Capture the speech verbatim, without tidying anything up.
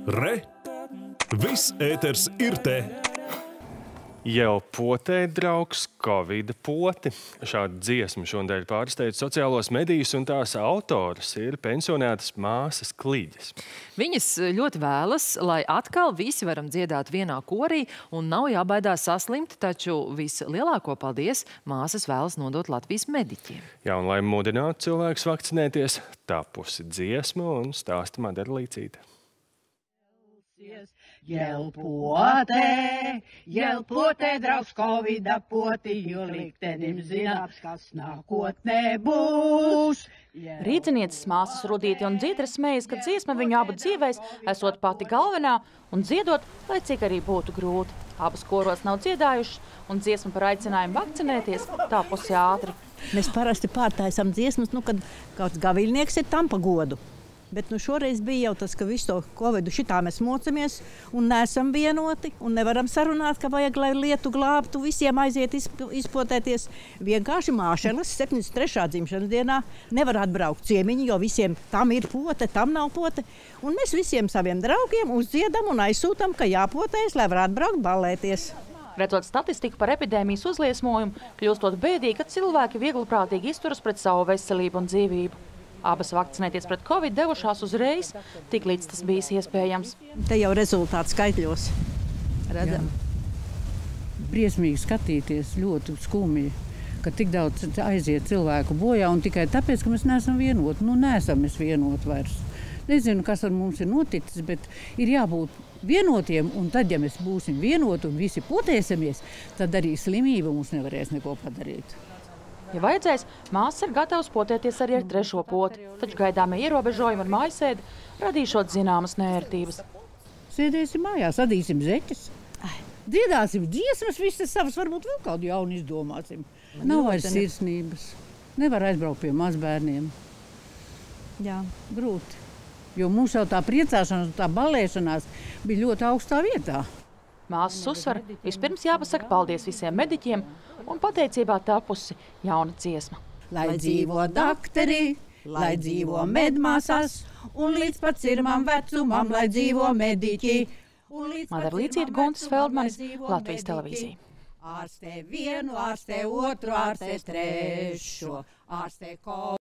Re! Viss ēters ir te! Jau potē draugs Covida poti. Šādu dziesmu šodien pārsteidz sociālos medijus, un tās autoras ir pensionētas māsas Kliģes. Viņas ļoti vēlas, lai atkal visi varam dziedāt vienā korī un nav jābaidās saslimt, taču vislielāko paldies māsas vēlas nodot Latvijas mediķiem. Jā, un lai mudinātu cilvēkus vakcinēties, tapusi dziesma un stāsta Madara Līcīte. Jelpotē, jelpotē, draugs Covida poti, jo liktenim zināms, kas nākotnē būs. Rīdzinieces māsas Rudīte un Dzidra smejas, ka dziesma viņu abu dzīvēs, esot pati galvenā, un dziedot, lai cik arī būtu grūti. Abas koros nav dziedājušas, un dziesma par aicinājumu vakcinēties tāpusi ātri. Mēs parasti pārtaisam dziesmas, nu, kad kāds gaviļnieks ir tam pa godu. Bet nu, šoreiz bija jau tas, ka visu to Covidu šitā mēs mocamies un neesam vienoti un nevaram sarunāt, ka vajag, lai lietu glābtu, visiem aiziet izpotēties. Vienkārši māšelas septiņdesmit trešā dzimšanas dienā nevar atbraukt ciemiņi, jo visiem tam ir pote, tam nav pote. Un mēs visiem saviem draugiem uzdziedam un aizsūtam, ka jāpotējas, lai var atbraukt ballēties. Redzot statistiku par epidēmijas uzliesmojumu, kļūstot bēdīgi, ka cilvēki viegliprātīgi izturas pret savu veselību un dzīvību. Abas vakcinēties pret Covid devušās uzreiz, tik līdz tas bijis iespējams. Te jau rezultāti skaitļos redzam. Jā. Briesmīgi skatīties, ļoti skumji, ka tik daudz aiziet cilvēku bojā un tikai tāpēc, ka mēs neesam vienoti. Nu, neesam mēs vienoti vairs. Nezinu, kas ar mums ir noticis, bet ir jābūt vienotiem, un tad, ja mēs būsim vienoti un visi potēsimies, tad arī slimība mums nevarēs neko padarīt. Ja vajadzēs, māsas ir gatavs potēties arī ar trešo poti, taču gaidāmie ierobežojumi ar mājasēdi radīšot zināmas neērtības. Sēdēsim mājās, adīsim zeķes, dziedāsim dziesmas, visas savas, varbūt vēl kādu jaunu izdomāsim. Nav vairs sirsnības, nevar aizbraukt pie mazbērniem. Jā, grūti, jo mums jau tā priecāšanās, tā balēšanās bija ļoti augstā vietā. Māsas uzsver, vispirms jāpasaka paldies visiem mediķiem un pateicībā tapusi jauna dziesma. Lai dzīvo dakteri, lai dzīvo medmāsas, un līdz pat cirmam vecumam, lai dzīvo mediķi. Madara Līcīte, Guntis Feldmanis, Latvijas televīzija. Ārstē vienu, ārstē otru, ārstē trešo, ārstē ko.